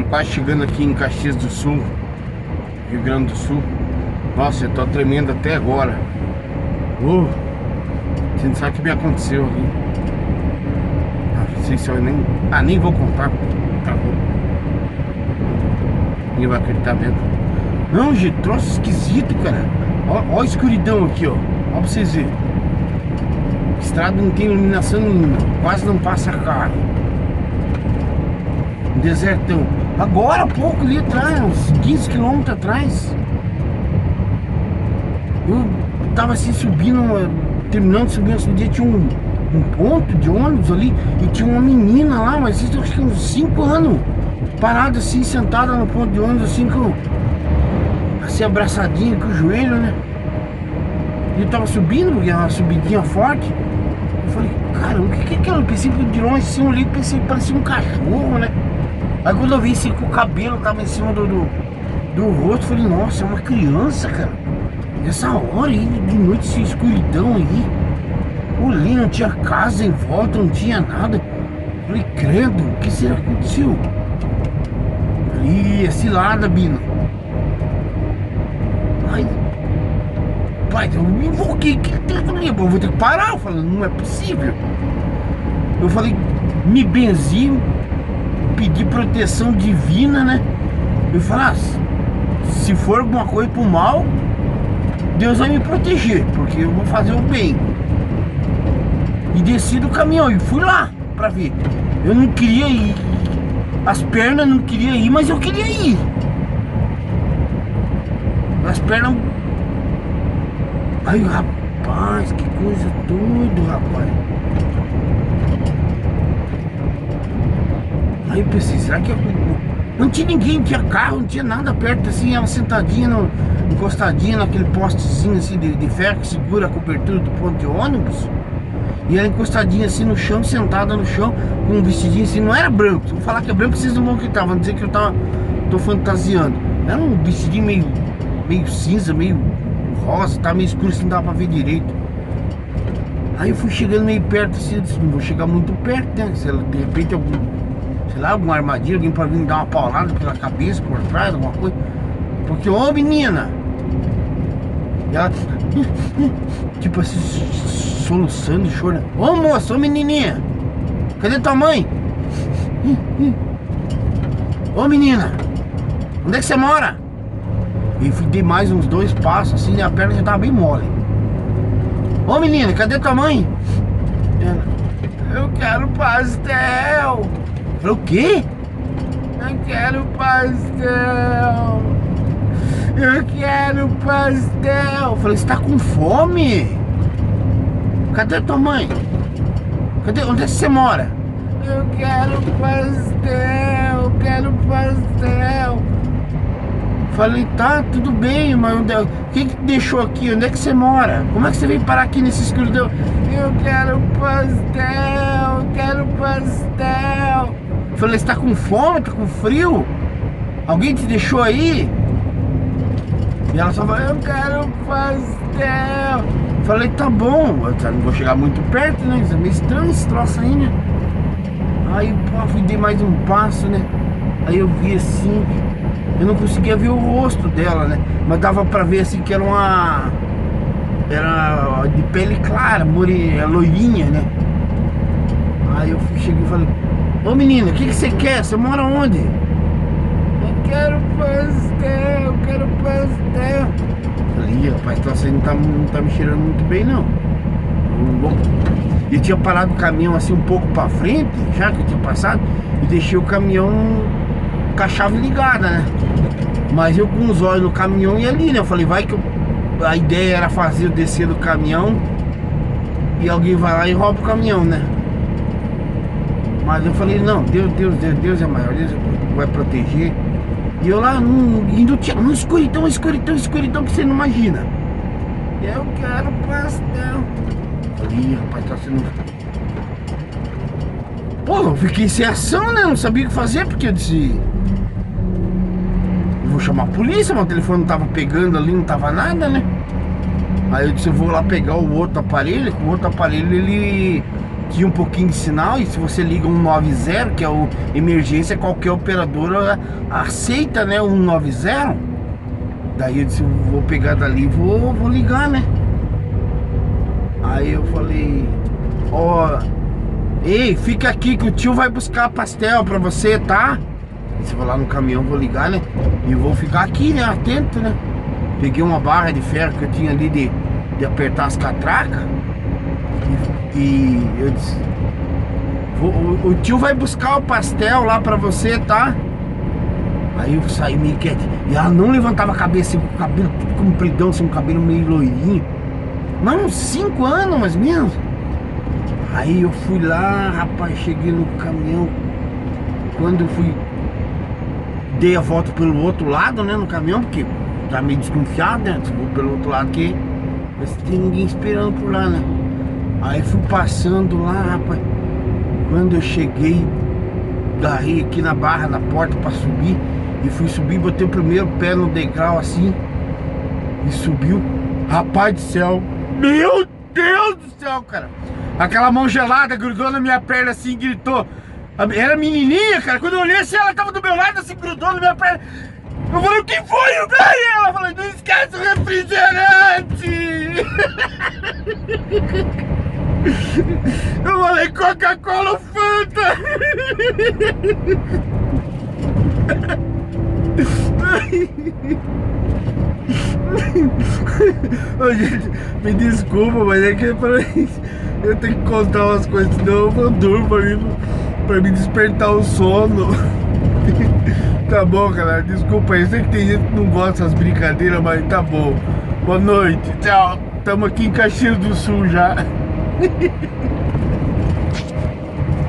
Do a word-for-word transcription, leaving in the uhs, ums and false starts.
estamos quase chegando aqui em Caxias do Sul, Rio Grande do Sul. Nossa, eu tô tremendo até agora. Uh, você não sabe o que me aconteceu ali. Ah, não sei se eu nem... Ah, nem vou contar. Tá bom. Ninguém vai acreditar mesmo. Não, gente, troço esquisito, cara. Ó, ó a escuridão aqui, ó. Ó pra vocês verem. Estrada não tem iluminação nenhuma. Quase não passa carro. Um desertão. Agora há pouco ali atrás, uns quinze quilômetros atrás, eu tava assim subindo, terminando de subir esse dia, tinha um, um ponto de ônibus ali e tinha uma menina lá, mas isso eu acho que uns cinco anos, parada assim, sentada no ponto de ônibus, assim, com assim, abraçadinha com o joelho, né? E eu tava subindo, porque era uma subidinha forte. Eu falei, caramba, o que que é aquilo? Eu pensei que de longe assim, eu olhei, pensei que parecia um cachorro, né? Aí quando eu vi assim que o cabelo tava em cima do, do, do rosto, eu falei, nossa, é uma criança, cara. Nessa hora aí, de noite, essa escuridão aí. Olhei, não tinha casa em volta, não tinha nada. Eu falei, credo, o que será que aconteceu? Ih, é cilada, Bino. Ai, pai, eu me invoquei, que tem que eu vou ter que parar. Eu falei, não é possível. Eu falei, me benzi, pedi proteção divina, né? Eu falei, ah, se for alguma coisa pro mal, Deus vai me proteger, porque eu vou fazer o bem. E desci do caminhão e fui lá pra ver. Eu não queria ir, as pernas não queriam ir, mas eu queria ir. As pernas... Ai, rapaz, que coisa doida, rapaz. Aí eu pensei, será que eu... Não tinha ninguém, não tinha carro, não tinha nada perto, assim, ela sentadinha, no, encostadinha naquele postezinho assim de, de ferro que segura a cobertura do ponto de ônibus. E ela encostadinha assim no chão, sentada no chão, com um vestidinho assim, não era branco. Se eu falar que é branco, vocês não vão acreditar, vão dizer que eu tava, tô fantasiando. Era um vestidinho meio, meio cinza, meio rosa, tava meio escuro, assim, não dava pra ver direito. Aí eu fui chegando meio perto assim, eu disse, não vou chegar muito perto, né? Se ela, de repente algum... sei lá, alguma armadilha, alguém pode vir me dar uma paulada pela cabeça, por trás, alguma coisa. Porque, ô menina! E ela, tipo assim, soluçando, chorando. Ô moça, ô menininha! Cadê tua mãe? Ô menina! Onde é que você mora? E fui dei mais uns dois passos assim, e a perna já tava bem mole. Ô menina, cadê tua mãe? Ela, eu quero pastel! Eu falei, o quê? Eu quero pastel. Eu quero pastel. Eu falei, você tá com fome? Cadê tua mãe? Cadê? Onde é que você mora? Eu quero pastel. Eu quero pastel. Falei, tá, tudo bem, mas onde é... quem que te deixou aqui? Onde é que você mora? Como é que você veio parar aqui nesse escuridão? Eu quero pastel. Eu quero pastel. Falei, você tá com fome, tá com frio? Alguém te deixou aí? E ela só falou, eu quero pastel. Falei, tá bom, eu não vou chegar muito perto, né? Isso é meio estranho esse troço aí, né? Aí, pô, fui dei mais um passo, né? Aí eu vi assim, eu não conseguia ver o rosto dela, né? Mas dava pra ver assim que era uma... era de pele clara, more... loirinha, né? Aí eu cheguei e falei, ô menina, o que que você quer? Você mora onde? Eu quero pastel, eu quero pastel. Falei, rapaz, então você não tá, não tá me cheirando muito bem, não. E eu tinha parado o caminhão assim um pouco pra frente, já que eu tinha passado, e deixei o caminhão com a chave ligada, né? Mas eu com os olhos no caminhão e ali, né? Eu falei, vai que eu... a ideia era fazer eu descer do caminhão e alguém vai lá e rouba o caminhão, né? Mas eu falei, não, Deus, Deus, Deus, Deus é maior, Deus vai proteger. E eu lá, no, indo, no escuridão, escuridão, escuridão que você não imagina. Eu quero pastel. Falei, rapaz, tá sendo... Pô, eu fiquei sem ação, né? Não sabia o que fazer, porque eu disse... eu vou chamar a polícia, mas o telefone não tava pegando ali, não tava nada, né? Aí eu disse, eu vou lá pegar o outro aparelho, que o outro aparelho, ele... tinha um pouquinho de sinal, e se você liga um nove zero, que é o emergência, qualquer operadora aceita, né, um nove zero. Daí eu disse, vou pegar dali e vou, vou ligar, né? Aí eu falei, ó, ei, fica aqui que o tio vai buscar pastel pra você, tá? E se eu vou lá no caminhão, vou ligar, né? E vou ficar aqui, né, atento, né? Peguei uma barra de ferro que eu tinha ali de, de apertar as catracas. E, e eu disse, o, o, o tio vai buscar o pastel lá pra você, tá? Aí eu saí meio quieto. E ela não levantava a cabeça, assim, com o cabelo tudo compridão, assim, um cabelo meio loirinho. Mas uns cinco anos, mais ou menos. Aí eu fui lá, rapaz, cheguei no caminhão. Quando eu fui, dei a volta pelo outro lado, né, no caminhão, porque tá meio desconfiado, né? Vou pelo outro lado que não tem ninguém esperando por lá, né? Aí fui passando lá, rapaz. Quando eu cheguei, garrei aqui na barra, na porta pra subir. E fui subir, botei o primeiro pé no degrau assim. E subiu. Rapaz do céu. Meu Deus do céu, cara. Aquela mão gelada grudou na minha perna assim, gritou. Era menininha, cara. Quando eu olhei assim, ela tava do meu lado assim, grudou na minha perna. Eu falei, o que foi, velho? Ela falou, não esquece o refrigerante. Eu falei, Coca-Cola ou Fanta? Ô, gente, me desculpa, mas é que eu tenho que contar umas coisas, senão eu vou dormir pra mim, pra me despertar o sono. Tá bom, galera, desculpa aí, eu sei que tem gente que não gosta dessas brincadeiras, mas tá bom. Boa noite, tchau. Estamos aqui em Caxias do Sul já.